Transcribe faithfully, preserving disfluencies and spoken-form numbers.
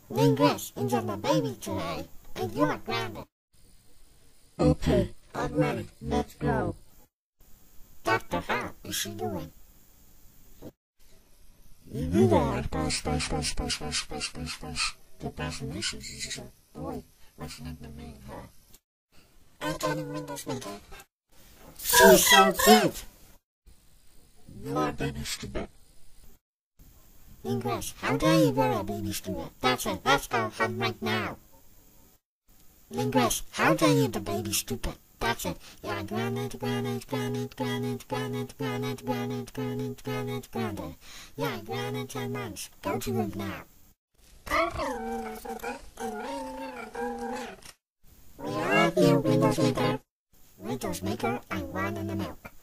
Linguist, enjoy my baby today, and you're grounded. Okay, I'm ready. Let's go. Doctor, how is she doing? You are space, space, space, space, space, space, space, space. The fascination is a boy. What's not the main her? I got a Windows Maker. She's so cute. You are baby stupid. Linguist, how dare you wear a baby stupid? That's it, let's go home right now. Linguist, how dare you the baby stupid? That's it. Yeah, grounded, grounded, grounded, grounded, grounded, grounded, grounded, grounded, grounded, grounded. Yeah, grounded ten months. Go to work now. We are here, Windows Maker. Windows Maker, I want in the milk.